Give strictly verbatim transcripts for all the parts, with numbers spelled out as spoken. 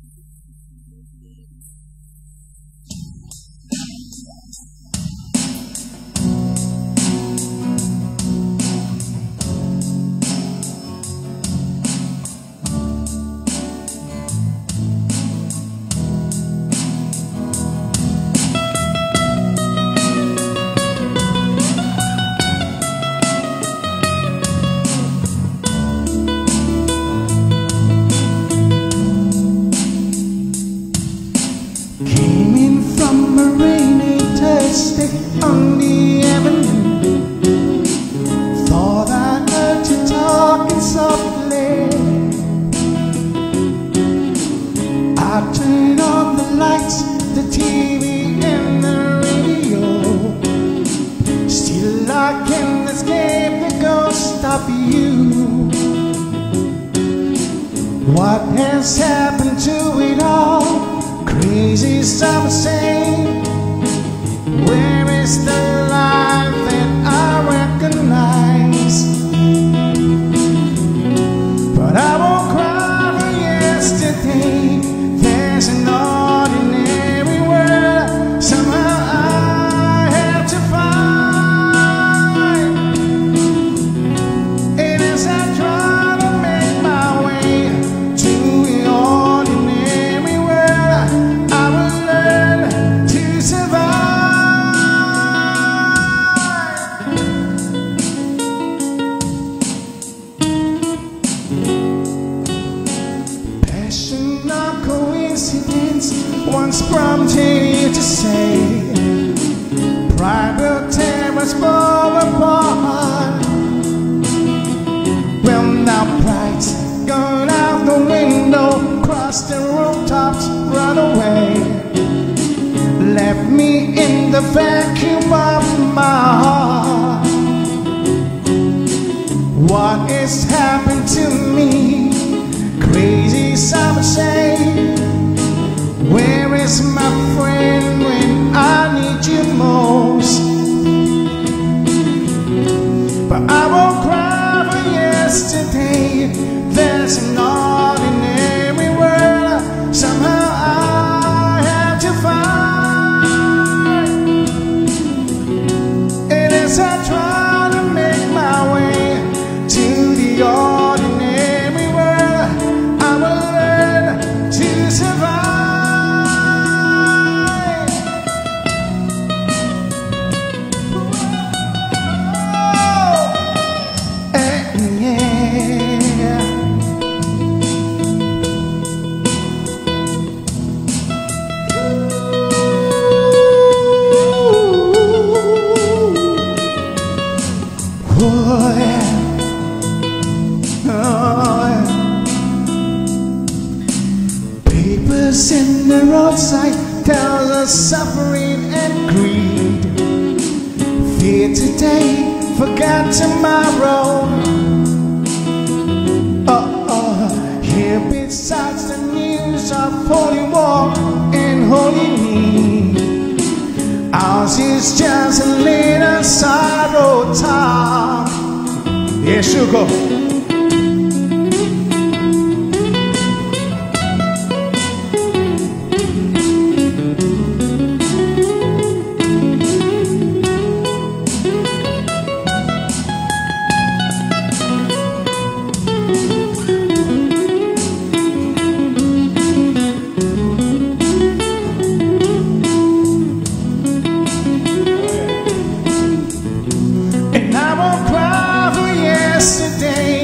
On the avenue, thought I heard you talking softly. I turned on the lights, the T V and the radio. Still I can't escape the ghost of you. What has happened to it all? Crazy some say. Where is the life that I recognize? But I won't cry for yesterday. There's an ordinary world somehow I have to find. And as I try to make my way to the ordinary world, I will learn to survive. Once prompted you to say, pride will tear us both apart. Well, now pride's gone out the window, crossed the rooftops, run away, left me in the vacuum of my heart. What has happened to me? Crazy some say. Where is my friend when I need you most? But I won't cry for yesterday. There's an ordinary world somehow I have to find. And as I try to make my way to the ordinary world, I will learn to survive. Oh, yeah. Oh, yeah. Papers in the roadside tell us suffering and greed. Fear today, forgot tomorrow. Oh, oh. Here besides the news of holy war and holy need, ours is just a little sorrow talk. Yeah, sugar. And I won't cry for yesterday.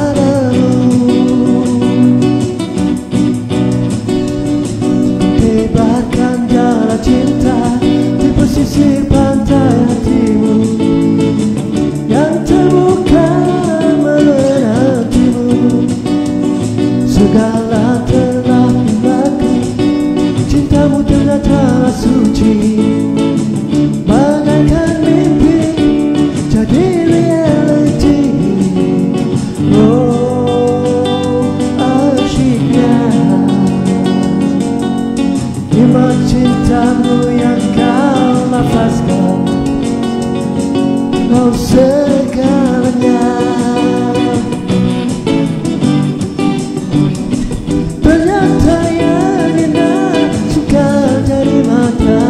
padamu. Tebarkan jalan cinta di pesisir pantai hatimu yang terbuka menantimu. Segala telah berlaku, cintamu ternyata suci, bagaikan mimpi jadi reality. Oh, asyiknya iman cintamu yang kau lapaskan, kau segalanya. Ternyata yang indah suka dari mata,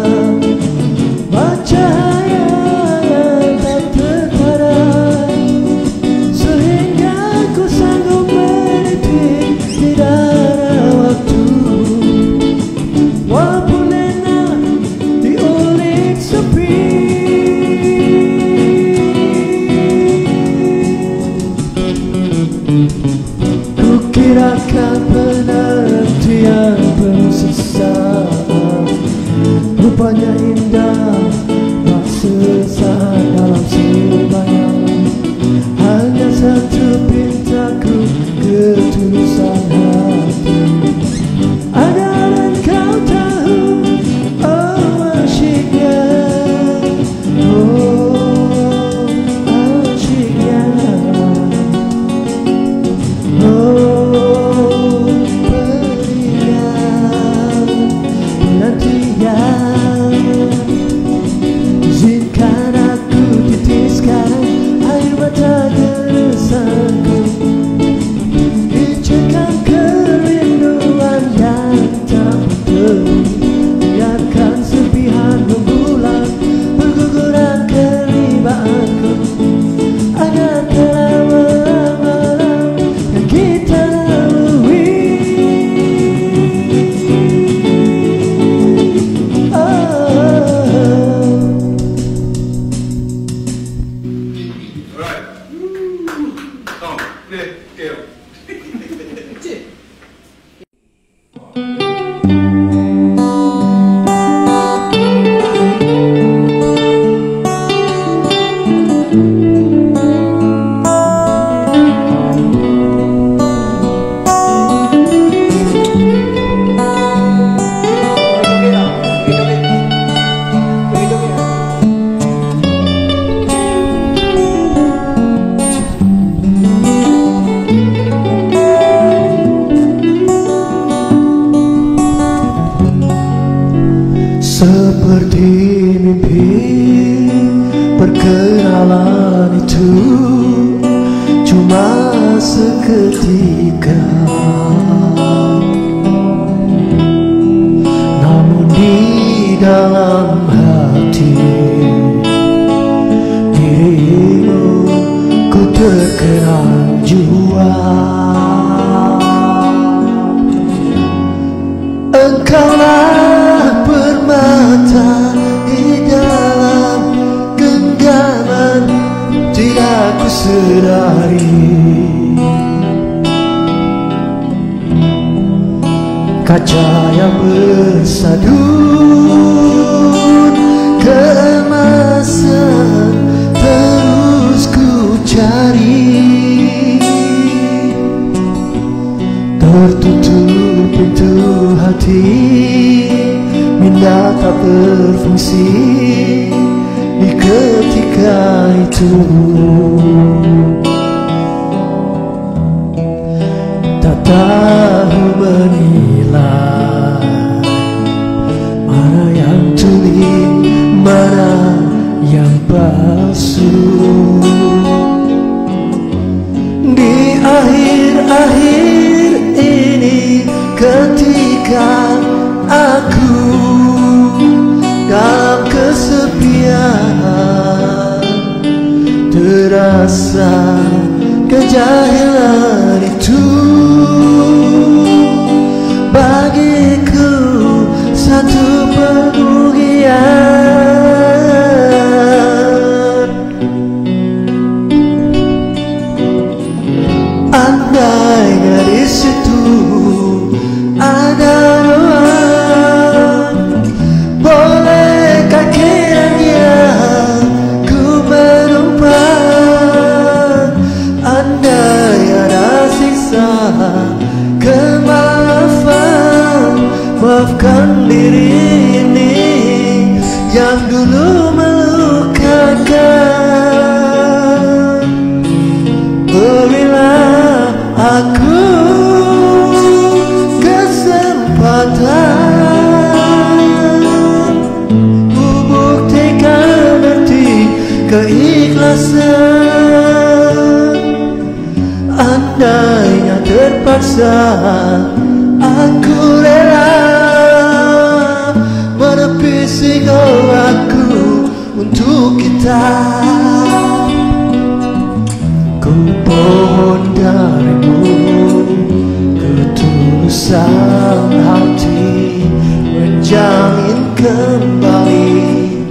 cahaya yang tak terpadai, sehingga ku sanggup meniti tidak ada waktu. Walaupun enak diulik sepi, kukirakan penantian penuh sesat, rupanya indah sesaat dalam sembayang. Hanya satu pintaku, ketulusan hati, agar engkau tahu, oh asyiknya, oh asyiknya, oh berikan penantian. Izinkan aku titiskan air mata geresanku, izinkan kerinduan yang tak bertepi, biarkan serpihan rembulan berguguran keribaanku, agar terang malam yang kita lalui. Seperti mimpi perkenalan itu cuma seketika, namun di dalam hati dirimu ku terkenang jua. Engkaulah permata di dalam genggaman tidak ku sedari, kaca yang bersadun keemasan terus ku cari. Tertutup pintu hati, minda tak berfungsi di ketika itu. Tak tahu menilai mana yang tuli, mana yang palsu. Di akhir-akhir ini ketika aku dalam kesepian, terasa kejahilan itu bagiku satu perbugian. situ ada doa. Bolehkah kiranya ku menumpang, andai ada sisa kemaafan. Maafkan diri ini yang dulu melukakan. Berilah aku kesempatan, ku buktikan arti keikhlasan. Andainya terpaksa, aku rela menepisi goaku untuk kita. Ku pohon darimu ketulusan hati, menjalin kembali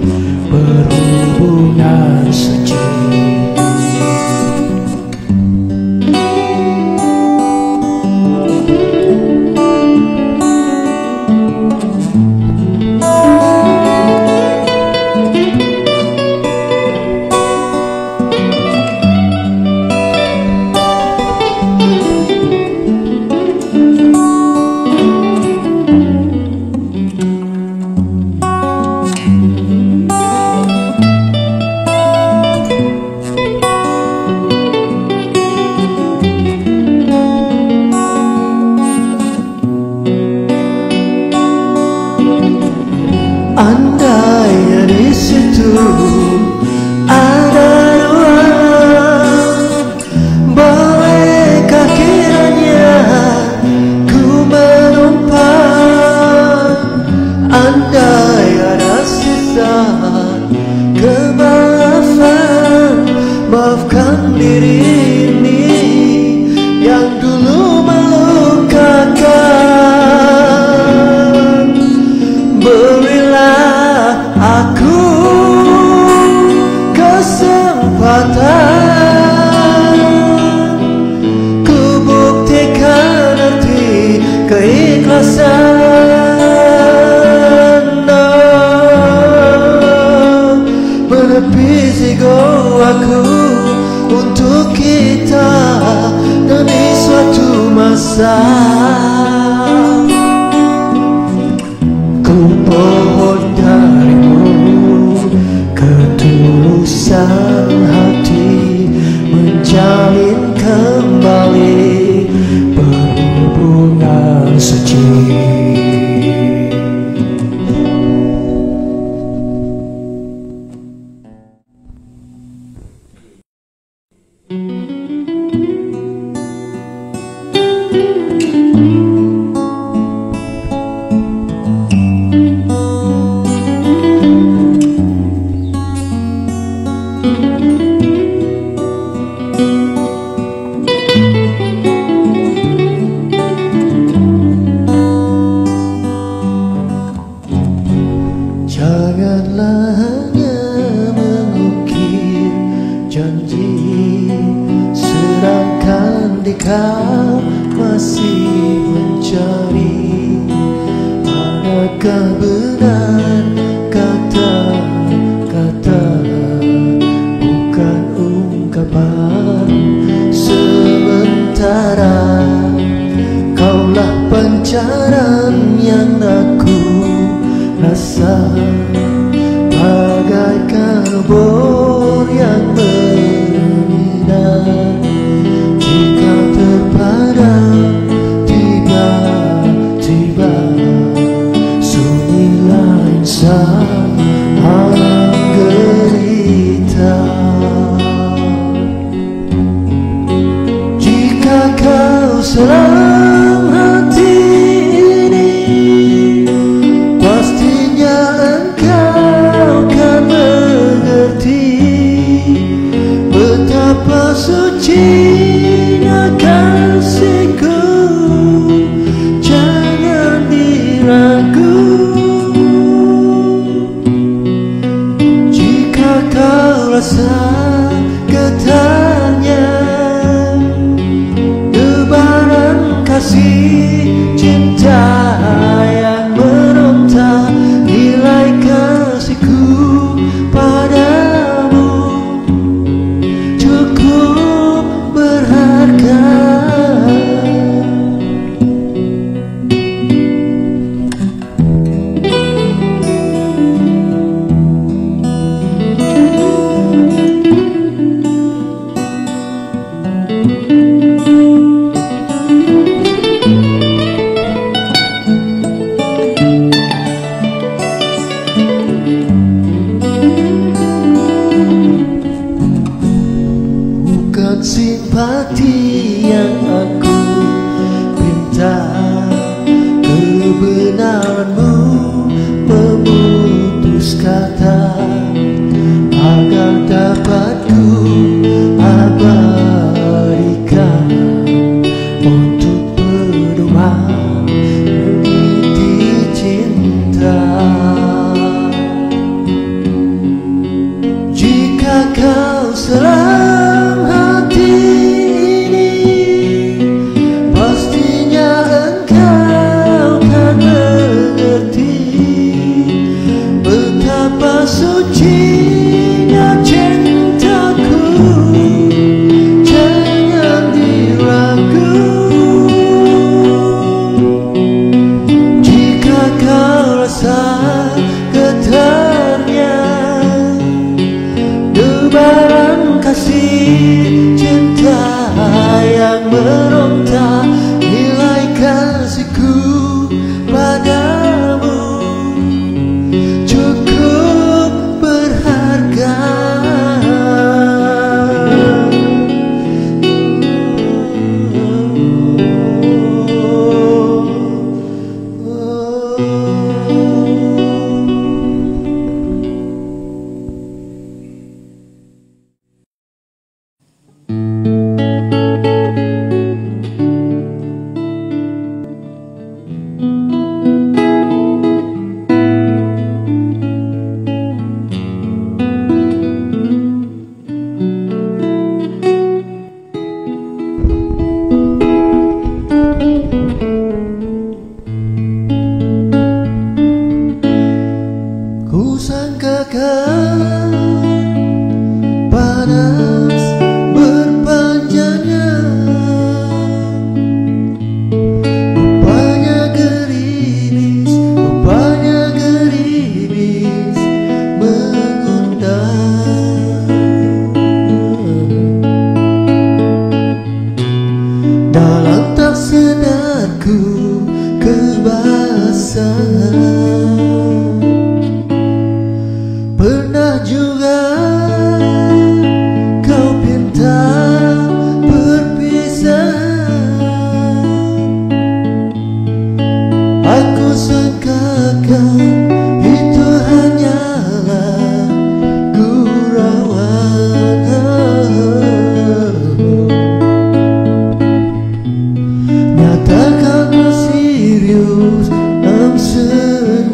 berhubungan suci. Andai di situ ada doa, bolehkah kiranya ku menumpang, andai ada sisa kemaafan. Maafkan diri ini yang dulu melukakan. Berilah aku kesempatan, ku buktikan arti keikhlasan. Oh, menepisi goaku untuk kita demi suatu masa. Ku pohon darimu ketulusan hati, menjalin kembali berhubungan suci. Janganlah hanya mengukir janji, sedangkan di kau masih mencari. Adakah benar kata-kata bukan ungkapan sementara? Kaulah pancaran yang aku rasa, bagaikan obor yang berminat. Jika terpadam tiba-tiba, sunyilah insan halang gerita. Jika kau selam hati ini, pastinya kasih cinta yang meronta, nilai kasihku padamu cukup berharga. Simpati yang aku minta, kebenaranmu memutus kata agar dapat ku abadikan untuk pedoman meniti cinta. Jika kau selalu sucinya cintaku, jangan diragu. Jika kau rasa getarnya debaran kasih cinta yang meronta, nilai kasihku padamu cukup berharga. Kusangkakan panas berpanjangnya, rupanya gerimis, rupanya gerimis mengundang. Dalam tak sadarku kebasahan, pernah juga kau pinta berpisah. Aku sangkakan itu hanyalah gurauan. Nyata kamu serius, I'm serius.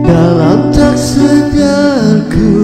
dalam tak sadarku